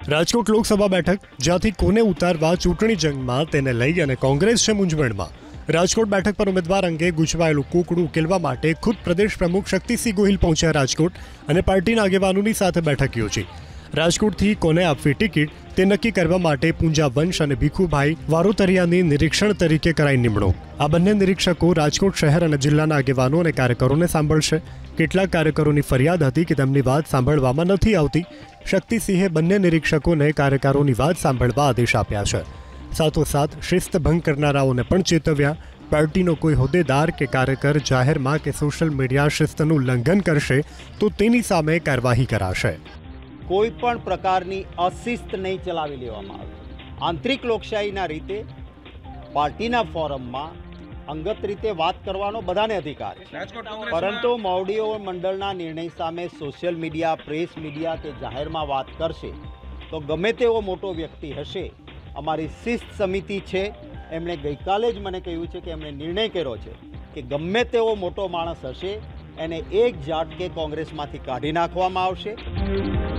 રાજકોટ લોકસભા બેઠક જ્યાંથી કોને ઉતારવા ચૂંટણી જંગમાં તેને લઈ અને કોંગ્રેસ છે મૂંઝવણમાં। રાજકોટ બેઠક પર ઉમેદવાર અંગે ગૂંચવાયેલું કૂકડું ઉકેલવા માટે ખુદ પ્રદેશ પ્રમુખ શક્તિસિંહ ગોહિલ પહોંચ્યા રાજકોટ અને પાર્ટીના આગેવાનોની સાથે બેઠક યોજી। રાજકોટથી કોને આપવી ટિકિટ તે નક્કી કરવા માટે પૂંજા વંશ અને ભીખુભાઈ વારોતરિયાની નિરીક્ષણ તરીકે કરાઈ નિમણૂક। આ બંને નિરીક્ષકો રાજકોટ શહેર અને જિલ્લાના આગેવાનો અને કાર્યકરોને સાંભળશે। કેટલાક કાર્યકરોની ફરિયાદ હતી કે તેમની વાત સાંભળવામાં નથી આવતી। શક્તિસિંહે બંને નિરીક્ષકોને કાર્યકરોની વાત સાંભળવા આદેશ આપ્યા છે। સાથોસાથ શિસ્ત ભંગ કરનારાઓને પણ ચેતવ્યા। પાર્ટીનો કોઈ હોદ્દેદાર કે કાર્યકર જાહેરમાં કે સોશિયલ મીડિયા શિસ્તનું ઉલ્લંઘન કરશે તો તેની સામે કાર્યવાહી કરાશે। કોઈ પણ પ્રકારની અશિસ્ત નહીં ચલાવી લેવામાં આવે। આંતરિક લોકશાહીના રીતે પાર્ટીના ફોરમમાં અંગત રીતે વાત કરવાનો બધાને અધિકાર છે, પરંતુ મોવડીઓ મંડળના નિર્ણય સામે સોશિયલ મીડિયા, પ્રેસ મીડિયા કે જાહેરમાં વાત કરશે તો ગમે તેવો મોટો વ્યક્તિ હશે, અમારી શિસ્ત સમિતિ છે એમણે ગઈકાલે જ મને કહ્યું છે કે એમણે નિર્ણય કર્યો છે કે ગમે તેવો મોટો માણસ હશે એને એક ઝાટકે કોંગ્રેસમાંથી કાઢી નાખવામાં આવશે।